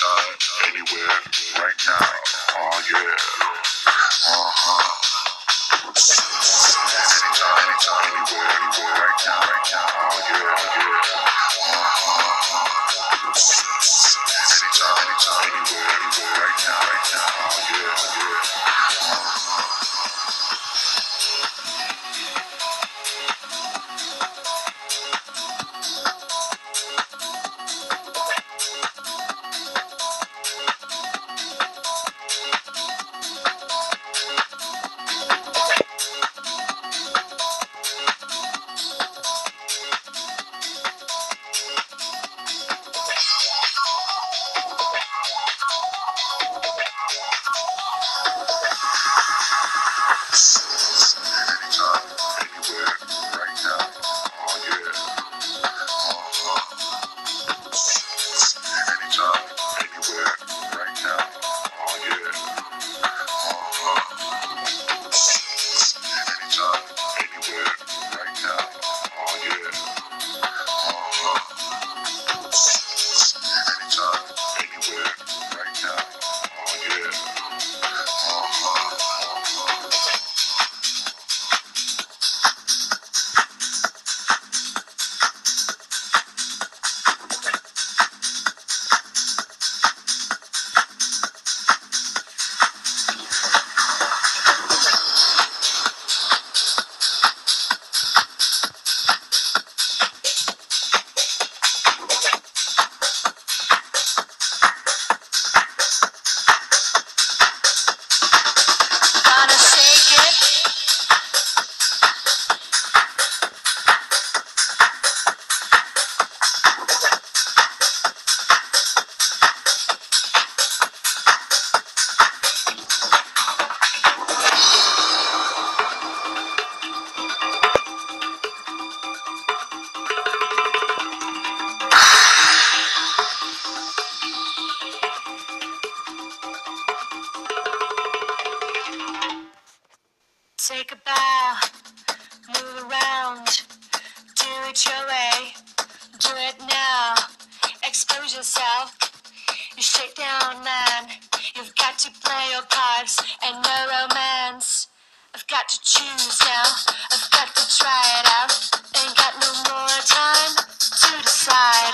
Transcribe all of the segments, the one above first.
anytime, anywhere, right now. Oh yeah. Anytime, anywhere, right now, Oh yeah, Anytime, anywhere, right now, Oh yeah. Anytime, anywhere, right now. Oh yeah. Anytime, anywhere, right now. Oh yeah. Anytime, anywhere, right now. Oh yeah. Anytime, anywhere, right now. Oh yeah. Take a bow, move around, do it your way, do it now, expose yourself, you shake down man, you've got to play your cards and no romance, I've got to choose now, I've got to try it out, ain't got no more time to decide.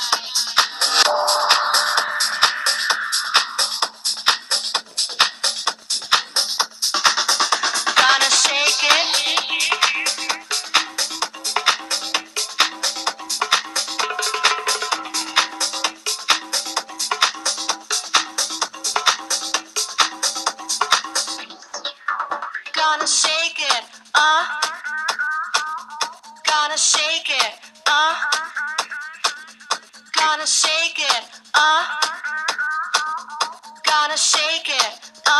Gonna shake it. Gonna shake it, Gonna shake it, Gonna shake it, Gonna shake it,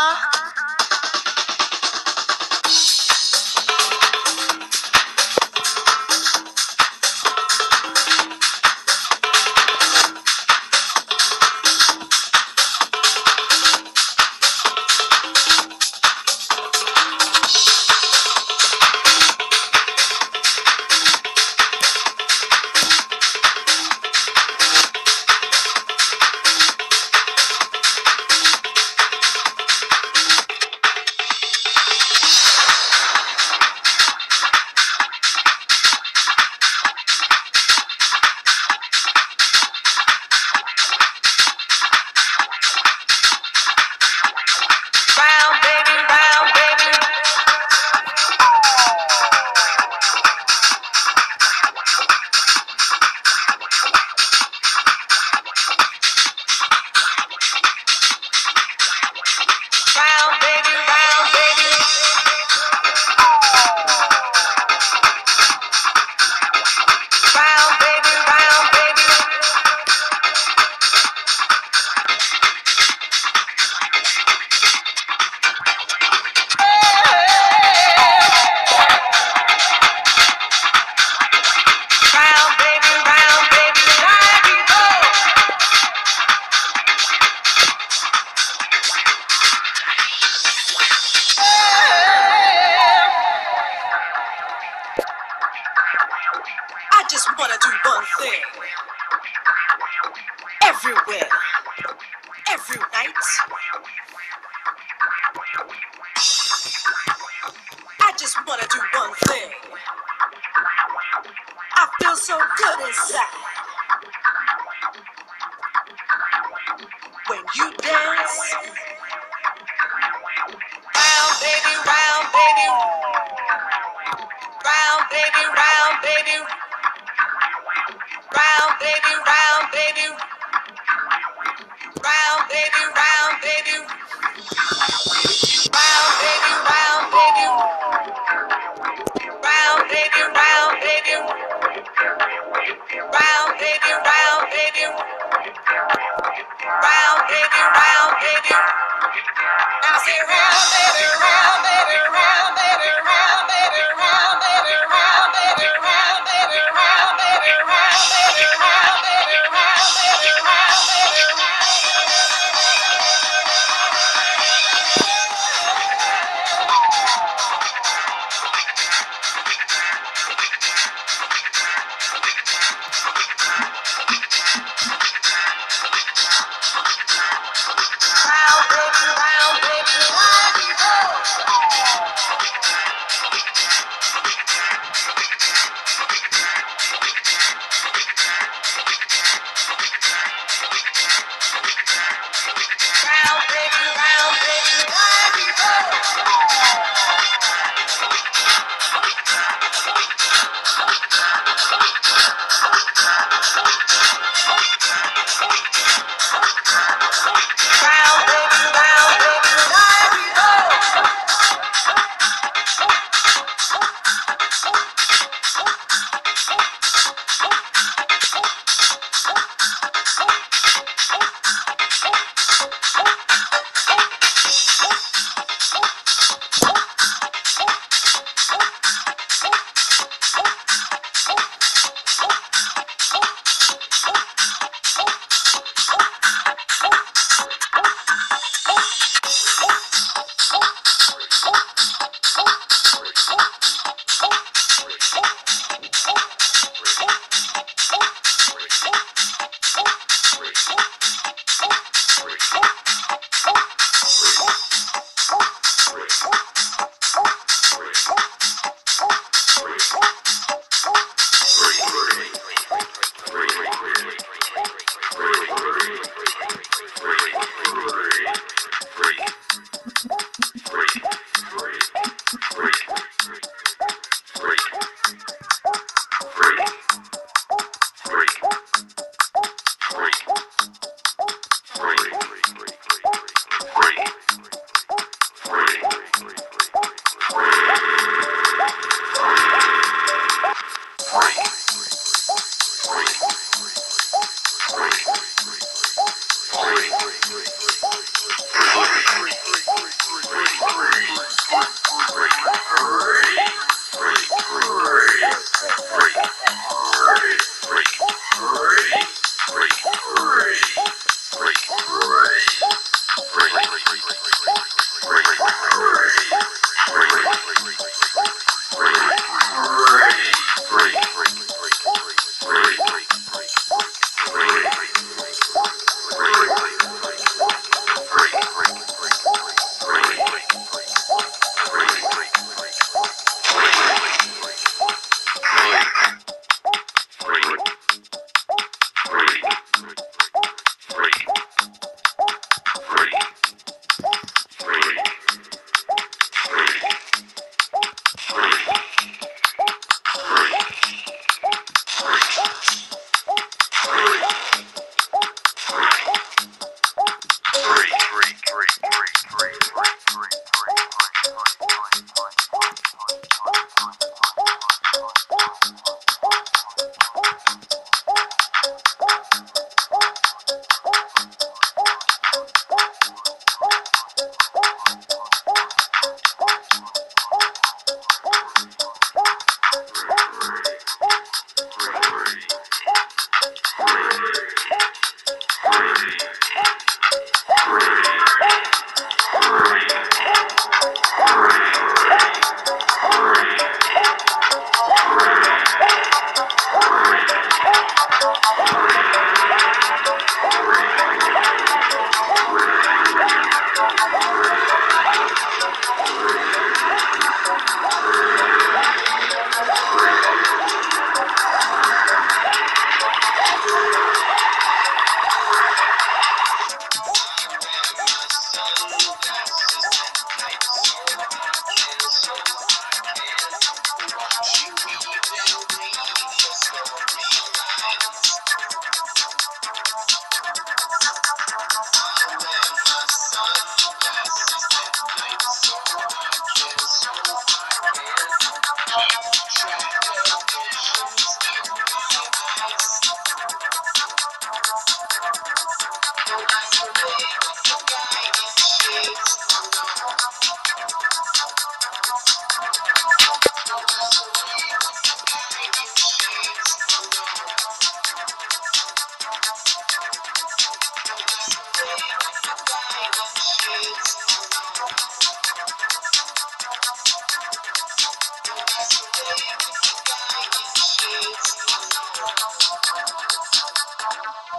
I just wanna do one thing. Everywhere.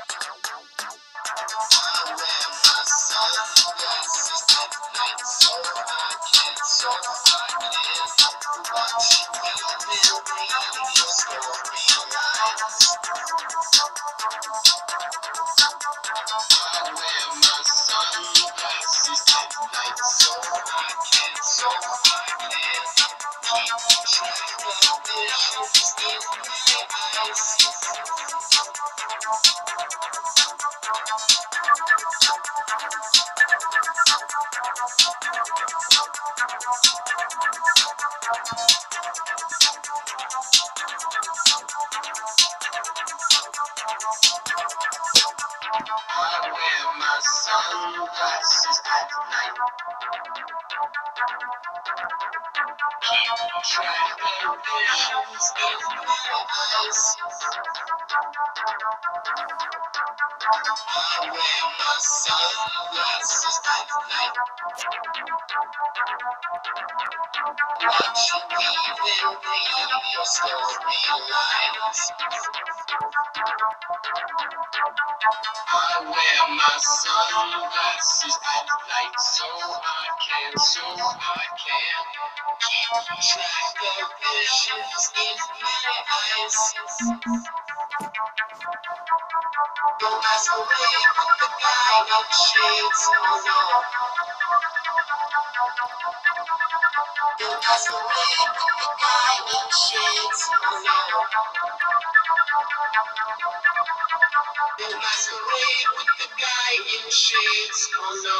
Sunglasses at night. Keep track of visions in my eyes. I wear my sunglasses at night. Watch you weave and read your storylines. I wear my sunglasses at night so I can keep track of visions in my eyes. Don't masquerade with the guy in shades, oh no. Don't masquerade with the guy in shades, oh no. Don't masquerade with the guy in shades, oh no.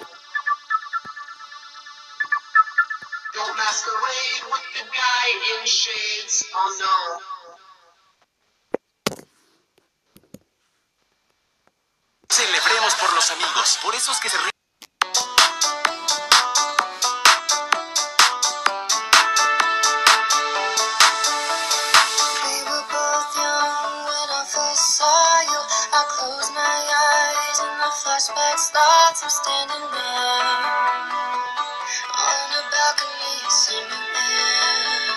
Don't masquerade with the guy in shades, oh no. Celebremos por los amigos, por esos que se ríen. We were both young when I first saw you. I close my eyes and the flashback starts. I'm standing there on a balcony, singing there.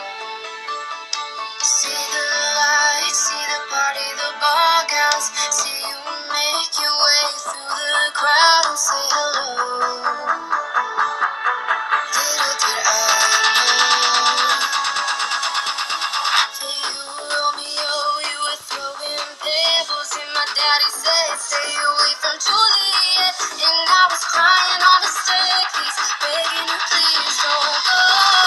See the lights, see the party, the bar gowns. See you make your way through the crowd and say hello. Little did I know that you were Romeo. You were throwing pebbles in my daddy said, stay away from Juliet. And I was crying on the staircase, begging her, please don't go.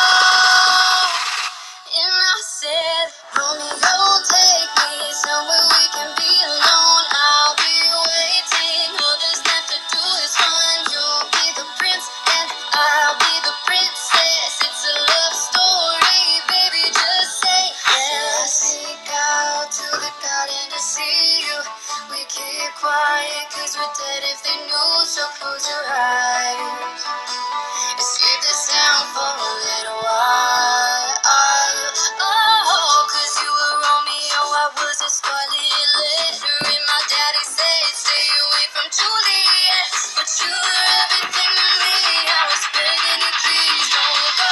And I said, Romeo, take me somewhere we can be alone. I'll be waiting. All there's left to do is run. You'll be the prince and I'll be the princess. It's a love story, baby, just say yes. Sneak out to the garden to see you. We keep quiet cause we're dead if they knew. So close your eyes, escape the sound for a little while. Oh, cause you were Romeo, I was a scarlet letter. And my daddy said, stay away from Juliet. But you were everything to me. I was begging you, please don't go.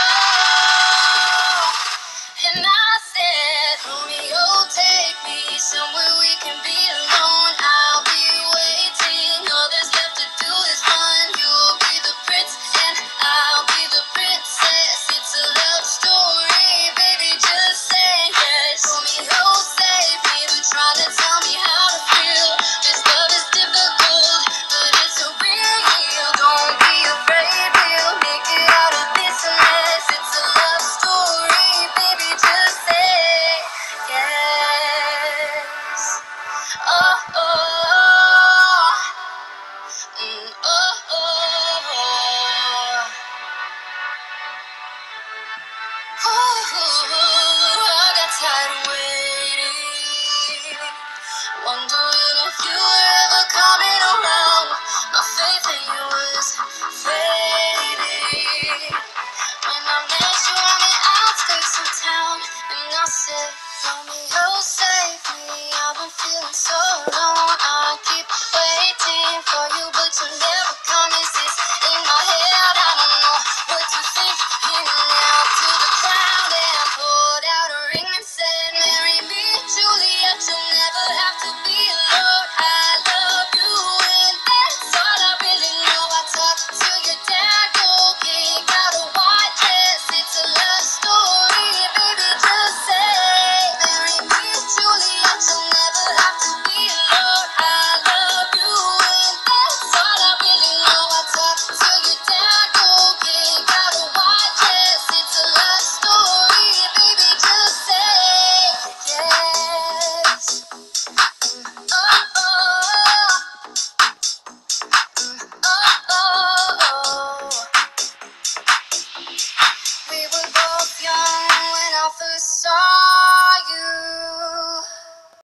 And I said, Romeo, take me somewhere we can be alone. I'll be waiting. All there's left to do is run. You'll be the prince and I'll be the princess. It's a love story, baby, just say yes. Romeo, save me. They're trying to tell me how to feel. This love is difficult, but it's so real. Don't be afraid, we'll make it out of this mess. It's a love story, baby, just say yes. Oh, oh.